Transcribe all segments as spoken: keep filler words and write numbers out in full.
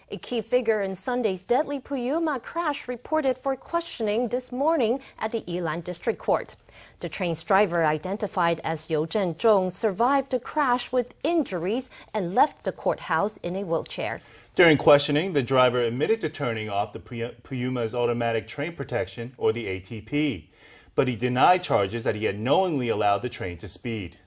A key figure in Sunday's deadly Puyuma crash reported for questioning this morning at the Yilan District Court. The train's driver, identified as Yu Chen-chung, survived the crash with injuries and left the courthouse in a wheelchair. During questioning, the driver admitted to turning off the Puyuma's automatic train protection, or the A T P, but he denied charges that he had knowingly allowed the train to speed.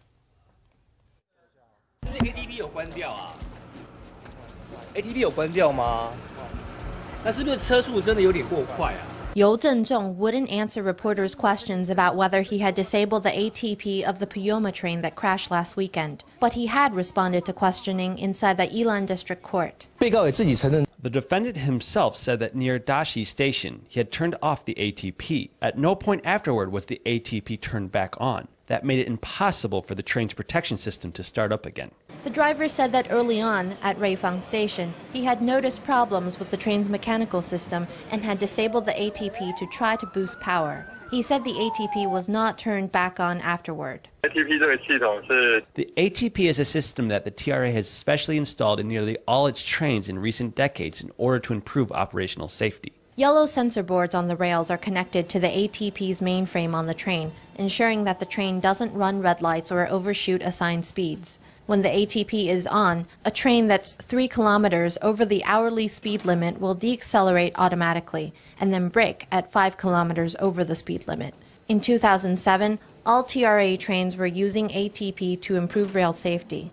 A T P 有关掉啊 ？A T P 有关掉吗？那是不是车速真的有点过快啊？ Yu Chen-chung wouldn't answer reporters' questions about whether he had disabled the A T P of the Puyuma train that crashed last weekend, but he had responded to questioning inside the Yilan District Court. The defendant himself said that near Daxi station, he had turned off the A T P. At no point afterward was the A T P turned back on. That made it impossible for the train's protection system to start up again. The driver said that early on, at Ruifang station, he had noticed problems with the train's mechanical system and had disabled the A T P to try to boost power. He said the A T P was not turned back on afterward. The A T P is a system that the T R A has specially installed in nearly all its trains in recent decades in order to improve operational safety. Yellow sensor boards on the rails are connected to the A T P's mainframe on the train, ensuring that the train doesn't run red lights or overshoot assigned speeds. When the A T P is on, a train that's three kilometers over the hourly speed limit will decelerate automatically and then brake at five kilometers over the speed limit. In two thousand seven, all T R A trains were using A T P to improve rail safety.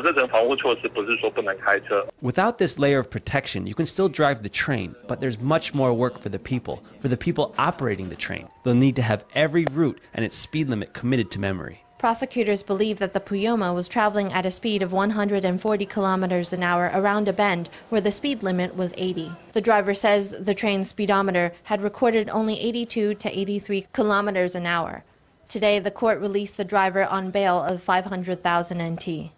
Without this layer of protection, you can still drive the train, but there's much more work for the people, for the people operating the train. They'll need to have every route and its speed limit committed to memory. Prosecutors believe that the Puyuma was traveling at a speed of one hundred forty kilometers an hour around a bend where the speed limit was eighty. The driver says the train's speedometer had recorded only eighty-two to eighty-three kilometers an hour. Today, the court released the driver on bail of five hundred thousand N T.